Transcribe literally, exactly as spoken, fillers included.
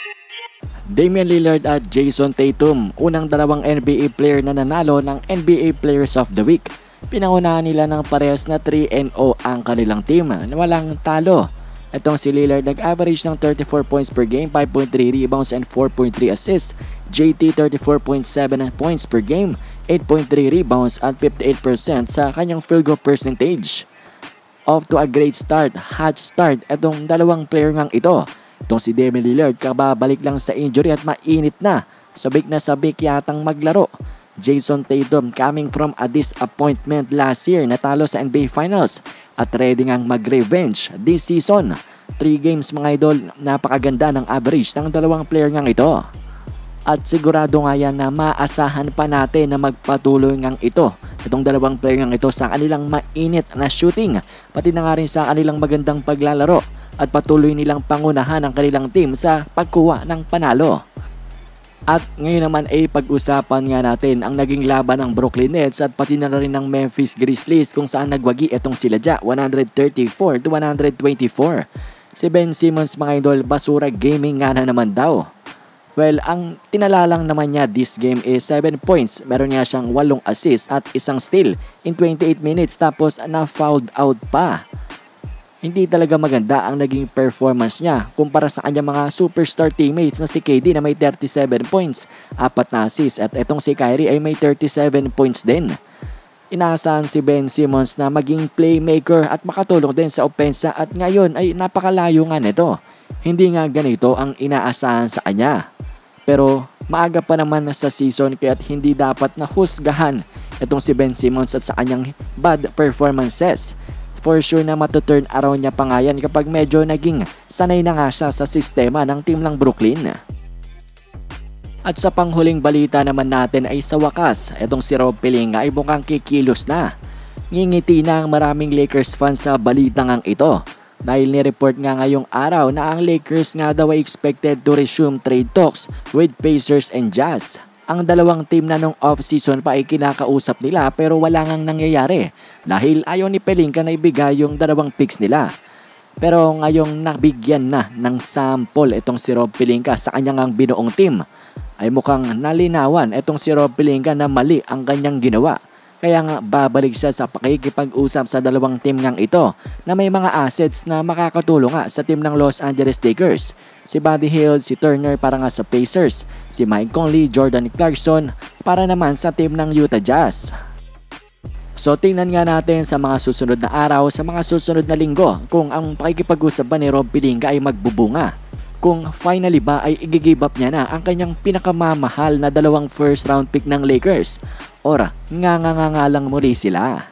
Damian Lillard at Jason Tatum, unang dalawang N B A player na nanalo ng N B A Players of the Week. Pinangunahan nila ng parehas na three and oh ang kanilang team na walang talo. Itong si Lillard nag-average ng thirty-four points per game, five point three rebounds and four point three assists. J T thirty-four point seven points per game, eight point three rebounds at fifty-eight percent sa kanyang field goal percentage. Off to a great start, hot start itong dalawang player ngang ito. Itong si Damian Lillard kababalik lang sa injury at mainit na. Sabik na sabik yatang maglaro. Jason Tatum coming from a disappointment last year, natalo sa N B A Finals at ready ngang mag-revenge this season. three games mga idol, napakaganda ng average ng dalawang player ngang ito. At sigurado nga yan na maasahan pa natin na magpatuloy ngang ito. Itong dalawang player ngang ito sa kanilang mainit na shooting, pati na nga rin sa kanilang magandang paglalaro at patuloy nilang pangunahan ang kanilang team sa pagkuha ng panalo. At ngayon naman ay pag-usapan nga natin ang naging laban ng Brooklyn Nets at pati na rin ng Memphis Grizzlies kung saan nagwagi itong sila dya one thirty-four to one twenty-four. Si Ben Simmons mga idol, basura gaming nga na naman daw. Well, ang tinalalang naman niya this game is seven points. Meron niya siyang walong assist at isang steal in twenty-eight minutes tapos na-fouled out pa. Hindi talaga maganda ang naging performance niya kumpara sa kanyang mga superstar teammates na si K D na may thirty-seven points, apat na assists at etong si Kyrie ay may thirty-seven points din. Inaasahan si Ben Simmons na maging playmaker at makatulong din sa opensa at ngayon ay napakalayo nga nito. Hindi nga ganito ang inaasahan sa kanya. Pero maaga pa naman sa season kaya't hindi dapat nahusgahan itong si Ben Simmons at sa kanyang bad performances. For sure na matuturn around niya pa nga yan kapag medyo naging sanay na nga siya sa sistema ng team ng Brooklyn. At sa panghuling balita naman natin ay sa wakas, itong si Rob Pelinka ay mukhang kikilos na. Ngingiti na ang maraming Lakers fans sa balita ngang ito. Dahil ni-report nga ngayong araw na ang Lakers nga daw ay expected to resume trade talks with Pacers and Jazz. Ang dalawang team na nung off-season pa ay kinakausap nila pero wala ngang nangyayari dahil ayaw ni Pelinka na ibigay yung dalawang picks nila. Pero ngayong nabigyan na ng sample itong si Rob Pelinka sa kanyang binuong team ay mukhang nalinawan itong si Rob Pelinka na mali ang kanyang ginawa. Kaya nga babalik siya sa pakikipag-usap sa dalawang team ngang ito na may mga assets na makakatulong nga sa team ng Los Angeles Lakers. Si Buddy Hield, si Turner para nga sa Pacers, si Mike Conley, Jordan Clarkson para naman sa team ng Utah Jazz. So tingnan nga natin sa mga susunod na araw, sa mga susunod na linggo kung ang pakikipag-usap ba ni Rob Pelinka ay magbubunga. Kung finally ba ay i-give up niya na ang kanyang pinakamamahal na dalawang first round pick ng Lakers. Ora, nga nga nga nga lang muli sila.